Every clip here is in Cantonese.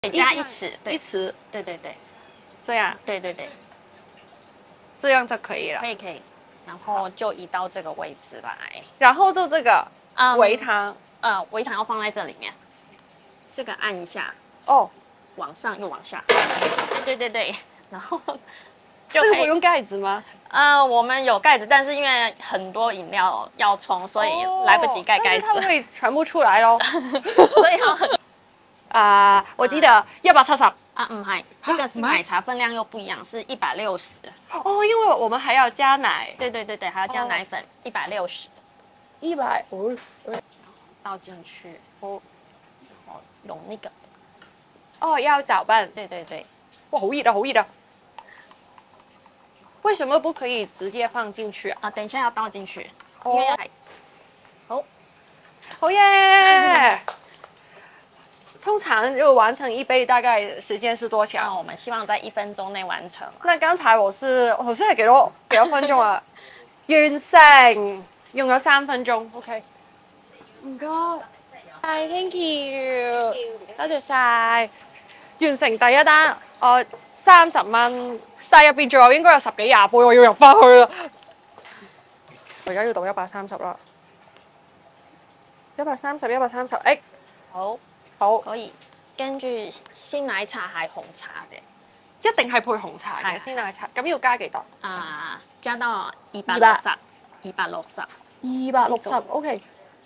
加1匙，对， 1匙， 对对对， 这样， 对对对， 这样就可以了。 可以可以，然后就移到这个位置来， 然后就这个微糖， 微糖要放在这里面，这个按一下， 哦， 往上又往下，对对对对，然后就这个不用盖子吗？ 我们有盖子，但是因为很多饮料要冲，所以来不及盖盖子， 但是它会全部出来咯。 所以要很我记得170 唔係，這個是奶茶分量又不一樣，是160。 哦，因為我們還要加奶。 對對對對，還要加奶粉，160。 100， 倒進去，用那個。 哦，要攪拌。 對對對。 哇，好熱啊，好熱啊！為什麼不可以直接放進去啊？ 等一下要倒進去。 哦。 好。 好耶！通常就完成一杯，大概時間是多長？ 我們希望在1分鐘內完成。 那剛才我頭先係幾多分鐘啊？完成，用咗3分鐘。OK。唔該。係 ，thank you，多謝晒。完成第一單，30蚊，但係入邊仲有應該有10幾20杯，我要入翻去啦。我而家要倒130啦。130，誒， 好。 好， 可以。跟住鮮奶茶係紅茶嘅， 一定係配紅茶嘅鮮奶茶。咁要加幾多？ 加到260。 260，OK。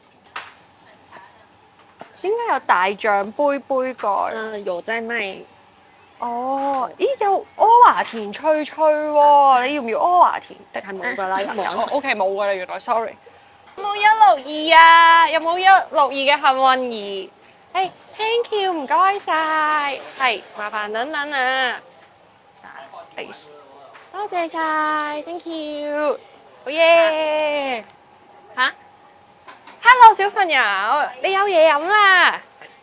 點解有大象杯蓋？ 有在賣。 哦，咦，有阿華田脆脆喎，你要唔要阿華田？定係冇㗎啦？冇，OK 冇㗎啦，原來 sorry。有冇162啊？有冇162嘅幸運兒？誒，thank you， 唔該晒。係，麻煩等等啊。多謝晒 ，thank you。好耶！ 嚇 ，Hello 小朋友，你有嘢飲啦？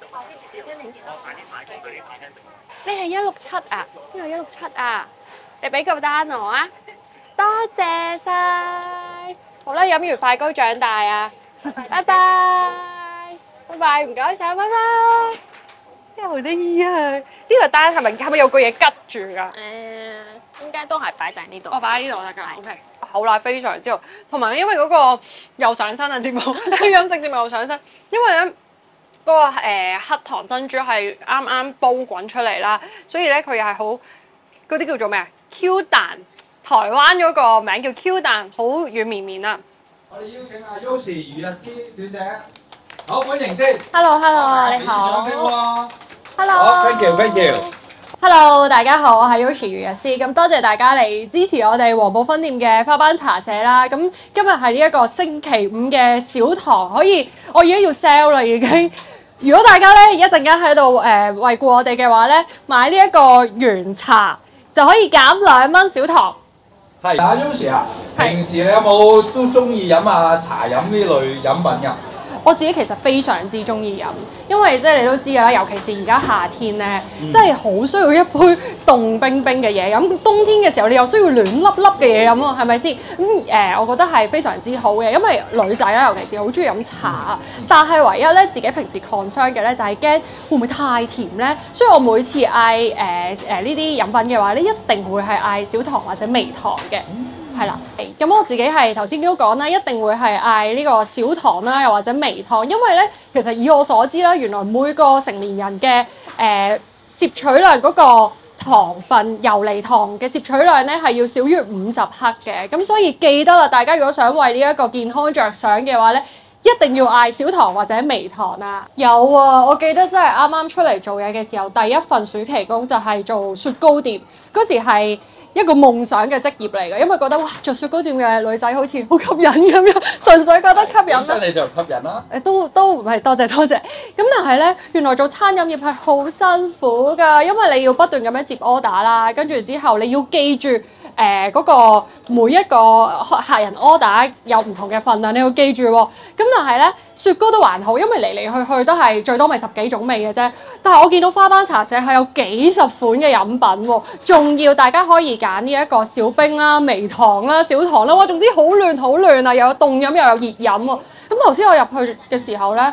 你係167啊？呢個167啊？你俾個單我啊！多謝晒。好啦，飲完快高長大啊！拜拜。拜拜，唔該晒，拜拜。真係好得意啊！呢個單係咪有個嘢吉住㗎？ 應該都係擺在呢度。 我擺喺呢度得㗎。OK。厚奶非常之好，同埋因為嗰個又上身啊節目，飲食節目又上身，因為咧嗰個黑糖珍珠係啱啱煲滾出嚟啦，所以咧佢又係好嗰啲叫做咩啊 Q 彈，台灣嗰個名叫 Q 彈，好軟綿綿啊！ 我哋邀請阿 Yoshi 余律師小姐。好，歡迎先。 Hello， 你好。 掌聲喎。 Hello。 好 ，thank you，thank you。Hello， 大家好，我係 Yoshi 余律師，咁多謝大家嚟支持我哋黃埔分店嘅花班茶社啦。咁今日係呢一個星期5嘅小堂，我而家要 sell 啦已經。如果大家咧一陣間喺度惠顧我哋嘅話咧，買呢一個原茶就可以減2蚊小堂。 係。阿 Yoshi 啊，平時你有冇都中意飲茶飲呢類飲品㗎？ 我自己其實非常之中意飲，因為即係你都知㗎啦，尤其是而家夏天咧，真係好需要一杯凍冰冰嘅嘢飲。冬天嘅時候，你又需要暖粒粒嘅嘢飲喎，係咪先？咁我覺得係非常之好嘅，因為女仔啦，尤其是好中意飲茶啊。但係唯一咧，自己平時 concern 嘅咧，就係驚會唔會太甜咧。所以我每次嗌呢啲飲品嘅話咧，一定會係嗌少糖或者微糖嘅。係啦，咁我自己係頭先都講啦，一定會係嗌呢個少糖啦，又或者微糖，因為咧其實以我所知啦，原來每個成年人嘅攝取量嗰個糖分游離糖嘅攝取量咧係要少於50克嘅，咁所以記得啦，大家如果想為呢一個健康着想嘅話咧，一定要嗌少糖或者微糖啊！有啊，我記得真係啱啱出嚟做嘢嘅時候，第一份暑期工就係做雪糕店，嗰時係一個夢想嘅職業嚟嘅，因為覺得哇，做雪糕店嘅女仔好似好吸引咁樣，純粹覺得吸引啦。本身你就吸引啦。 都唔係，多謝。咁但係咧，原來做餐飲業係好辛苦㗎，因為你要不斷咁樣接 order 啦，跟住之後你要記住嗰個每一個客人 order 有唔同嘅份量，你要記住喎。咁但係咧，雪糕都還好，因為嚟嚟去去都係最多咪10幾種味嘅啫。但係我見到花班茶社係有幾十款嘅飲品喎，仲要大家可以揀呢一個少冰啦、微糖啦、少糖啦，哇！總之好亂啊，又有凍飲又有熱飲喎。咁頭先我入去嘅時候咧，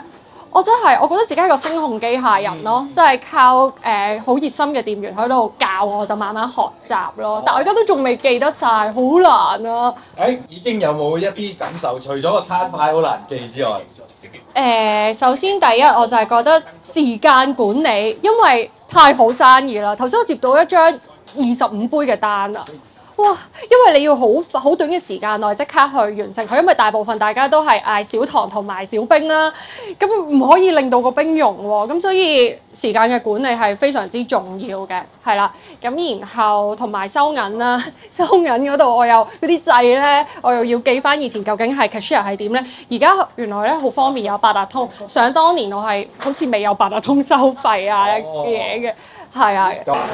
我真係，我覺得自己係個聲控機械人咯，即係靠好熱心嘅店員喺度教我，就慢慢學習咯。但我而家都仲未記得晒，好難啊！ 已經有冇一啲感受？除咗個餐牌好難記之外， 首先第一我就係覺得時間管理，因為太好生意啦。頭先我接到一張25杯嘅單啊！哇！因為你要好短嘅時間內即刻去完成佢，因為大部分大家都係嗌少糖同埋少冰啦，咁唔可以令到個冰溶喎，咁所以時間嘅管理係非常之重要嘅，係啦。咁然後同埋收銀啦，收銀嗰度我有嗰啲掣咧，我又要記翻以前究竟係 cashier 係點咧。而家原來咧好方便有八達通，想當年我係好似未有八達通收費啊嘅嘢嘅，係啊。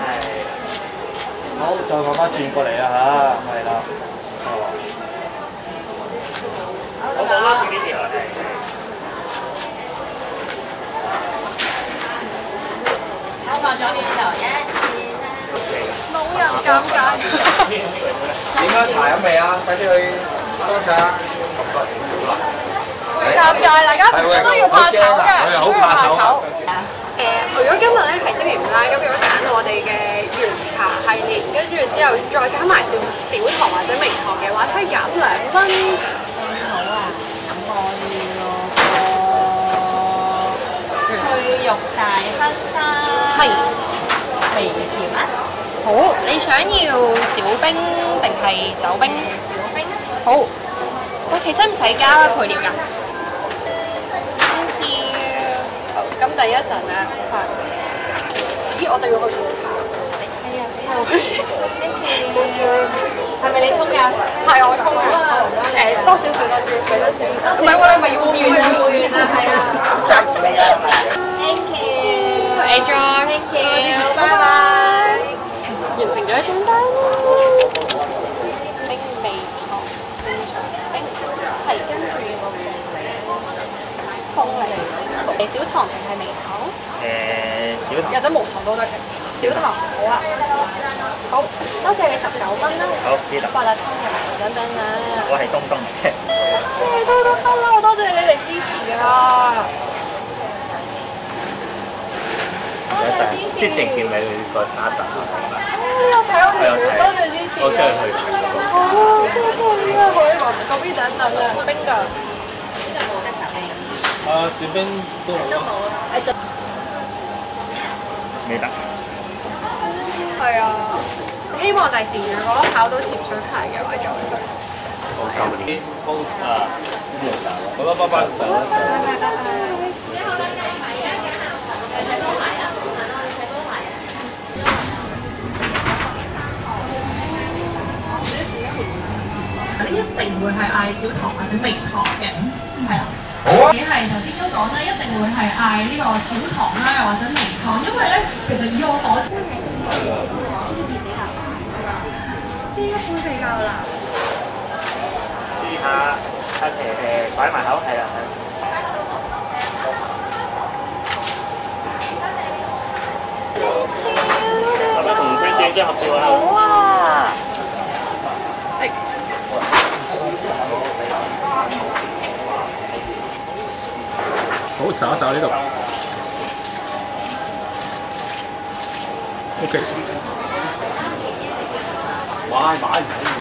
好，再慢慢轉過嚟啦嚇，係啦。好，講多次呢條啊。 我放咗呢度1、2、3。 冇人尷尬。 點樣茶飲未啊？快啲去裝茶。 尷尬，大家唔需要怕醜嘅，唔需要怕醜。如果今日咧係星期五啦，咁如果揀到我哋嘅原茶系列，跟住之後再加埋少糖或者微糖嘅話，可以減2蚊。 好啊，咁我要去肉大黑沙。 係。 微甜啊？ 好，你想要少冰定係走冰？ 少冰。 好。其實唔使加配料㗎。Thank you。好，咁第一陣咧，咦，我就要去沖茶。係啊。 係咪你沖㗎？ 係我沖嘅。多少珍珠，俾多少少。唔係喎，你咪要換啊，係啊。 Thank you。 Enjoy。 Thank you。拜拜。 完成咗一張單啦。冰微糖正常冰，係跟住有個鳳梨。少糖定係微糖？ 少糖。 或者無糖都得嘅。少糖好啊。好，多謝你19蚊啦。 好，呢度。 八達通嘅等等啊。 我係東東嘅。 東東得啦，多謝你哋支持啊！多謝支持。 之前叫你去個沙特啊。 我睇我條片，多謝支持。 我真係去睇過。 哦，多謝你啊！我呢個嗰邊等等啊，冰㗎。 少冰都好啊。未得。 係啊，希望第時如果考到潛水牌嘅話，再去。 我舊年 post 啊，好啦，拜拜。 你一定會係嗌少糖或者微糖嘅，係啦。 好啊。 你係頭先都講啦，一定會係嗌呢個少糖啦，又或者微糖，因為咧，其實以我所知，邊個會比較難？ 試下擺埋口，係啦。係咪同 Chris 影張合照啊？ 好啊。 好，睄一睄呢度。OK。買唔使。